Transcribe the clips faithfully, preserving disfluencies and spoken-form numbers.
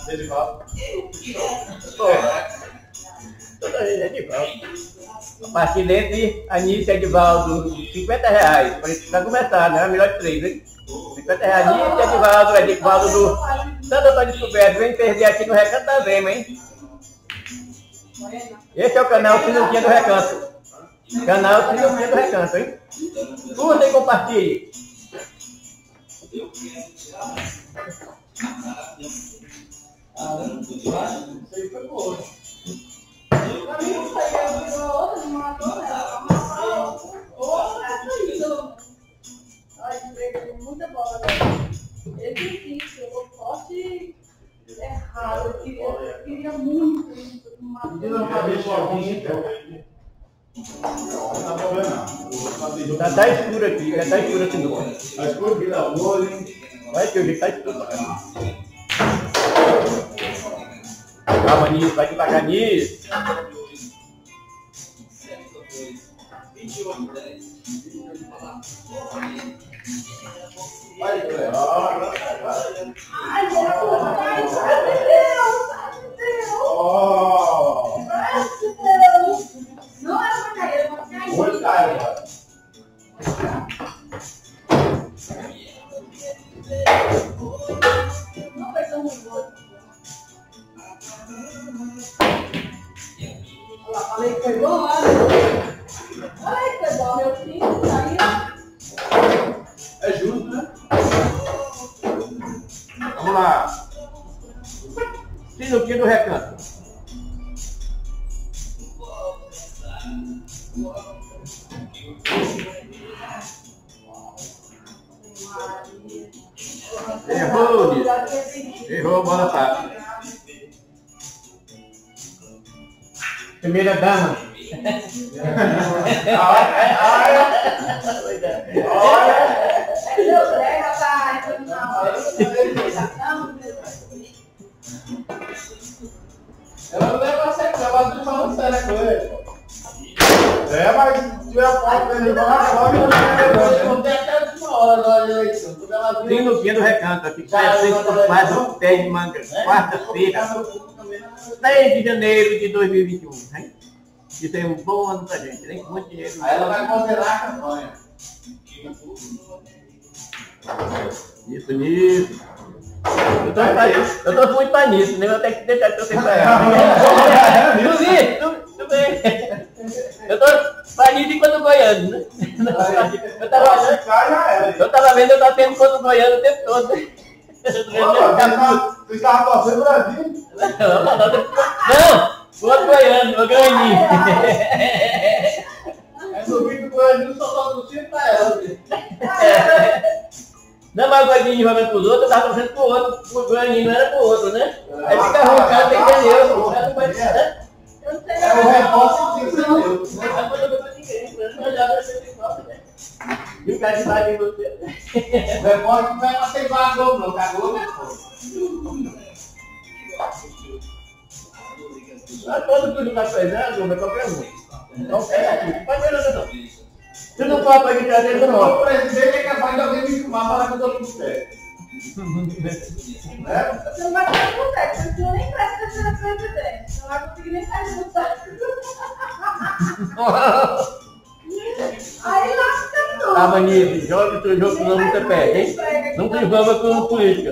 Edivaldo. Toda vez é Edivaldo. A partir desse, Anísio e Edivaldo, cinquenta reais. Para começar, né? Melhor de três, hein? cinquenta reais. Anísio e Edivaldo, Edivaldo do Santo Antônio Descoberto. Vem perder aqui no Recanto da Emas, hein? Esse é o canal Sinuquinha do Recanto. Canal Sinuquinha do Recanto, hein? Curta e compartilhe. Isso aí foi boa. Pra mim não foi, eu virou outra, não matou ela. Outra, isso. Olha, entreguei muita bola, velho. É difícil, eu vou forte é raro. Eu queria, eu queria muito isso. Tá, tá escuro aqui, já tá escuro assim do lado. Tá escuro aqui, dá o olho, hein? Olha que hoje tá escuro. Calma nisso, vai devagar nisso. Vai, galera. Ai, Deus, ai, Deus, ai, Deus. Oh! Ai, Deus. Não era pra cair, era pra cair. Muito caro, cara. Não vai ser um negócio. Olha lá, falei que foi bom lá. Olha que foi bom, meu filho, saiu. É justo, né? Vamos lá. Sinuquinha do Recanto. Errou, Nisso. Errou, bola tá. Primeira dama. Olha, olha. É meu Zé, rapaz. Ela não leva a sério, ela não falando sério com ele. É, mas se tiver foto dele lá, não tem até a última hora da eleição. Sinuquinha do Recanto, aqui presente por mais um pé de manga. Quarta-feira, seis de janeiro de dois mil e vinte e um. Hein? Isso é um bom ano pra gente, hein? Com muito dinheiro. Aí ela vai condenar a campanha. Isso, nisso. Eu tô, pra, eu tô muito pra nisso, né? Eu tenho que deixar de torcer pra ela. Viu, tudo, tudo bem. Eu tô pra nisso enquanto goiano, né? Eu tava, eu tava vendo, eu tava tendo enquanto goiano o tempo todo. Tu estava torcendo pra mim? Não, o outro goiano, o goianinho. É no vídeo do goianinho só tava torcendo pra ela. Não, mas o goianinho jogando pros outros, eu tava torcendo pro outro, o goianinho não era pro outro, né? Aí fica ruim, o cara tem que entender. Eu não sei. É o repórter que tem que ser. E o cara de baixo em você. O repórter não vai pra ser igual a Globo, não. A Globo é foda. Mas quando tu não tá fazendo, é qualquer um. Não é aqui, pode ver nada não. Tu não pode pra gente trazer do O presidente é capaz de alguém me filmar e falar que eu tô tudo certo. Você não vai poder contar, porque você nem presta ser presidente. Você não vai conseguir nem perguntar. Aí nós ficamos todos. Ah, Manise, joga o teu jogo que não você perde, hein? Não te envolva com política.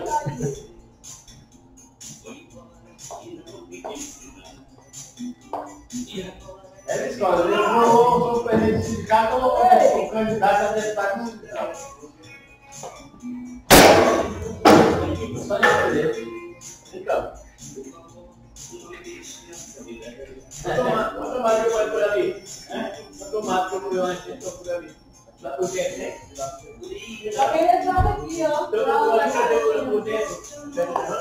Ela escolhe, eu vou sou presidente do sindicato ou o candidato a deputado no sindicato. Só de escolher. Então. Vou tomar, vou tomar que eu vou por ali. Vou tomar que eu vou antes, eu vou por ali. Lá por dentro, né? Só que ele joga aqui, ó. Eu vou ali fazer por dentro.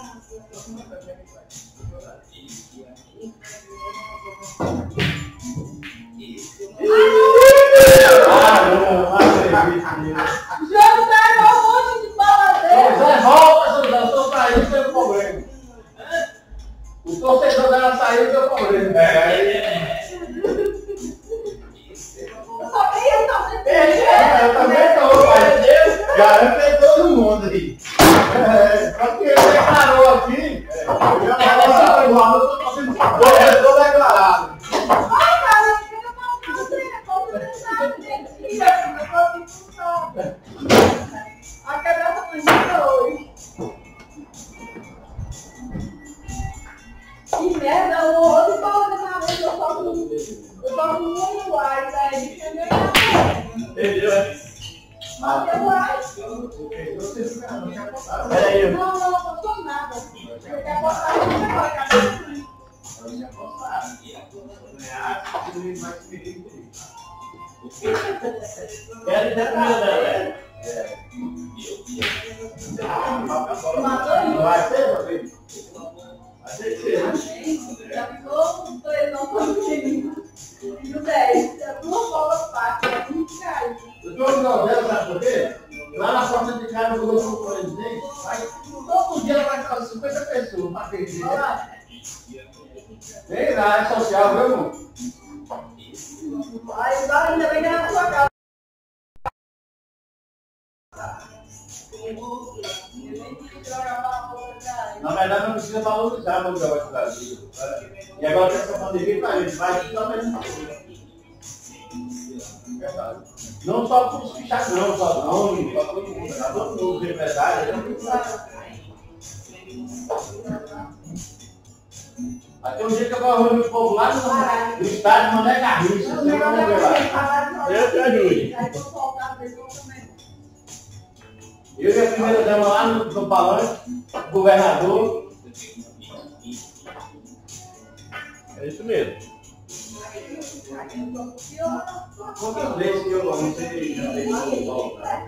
Ah, não, não acredito. Jogo pega um monte de bola dele. José, volta, José, eu tô saindo, tem um problema. O torcedor dela saiu, tem um problema. É. Eu só queria torcer pra ele. É, eu também tô, pai. Garanto que todo mundo aí. É, só que ele declarou aqui. Não, o outro toca na vez, eu toco eu toco muito ar, pra ele entender a Entendeu, é? Mas eu acho. Peraí. Não, não, não passou nada. Eu quero botar isso agora, cabeça. Eu ia postar. Quero dizer a primeira dela, né? Matou Vai ser, meu filho? Vai ter que ser, né? já ficou dois não conseguindo. E o dez, duas bolas fáceis, muito caro. Eu tô no novela, sabe por quê? Lá na porta de casa eu vou pro presidente, vai, todo dia ela vai ficar cinquenta pessoas pra perder. Olha lá. Vem lá, é social, viu, irmão? Aí vai ainda bem que é na sua casa. Na verdade, não precisa valorizar o negócio do Brasil. E agora essa pandemia tá aí, vai tudo mesmo. Verdade. Não só para os fichados, não, só não, para todo mundo, para todo mundo, de verdade. Até um dia que eu vou reunir o povo lá no, no estádio Mané Garrincha, você vai ver lá. Eu te ajude. Eu e a primeira dama lá no, no palanque, o governador. É isso mesmo. Quantas vezes que eu não sei, já sei como voltar.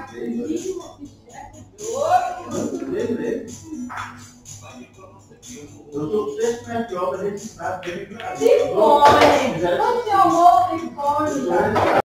Três vezes. Eu sou o sexto campeão da gente estado dele do Brasil. Se foi!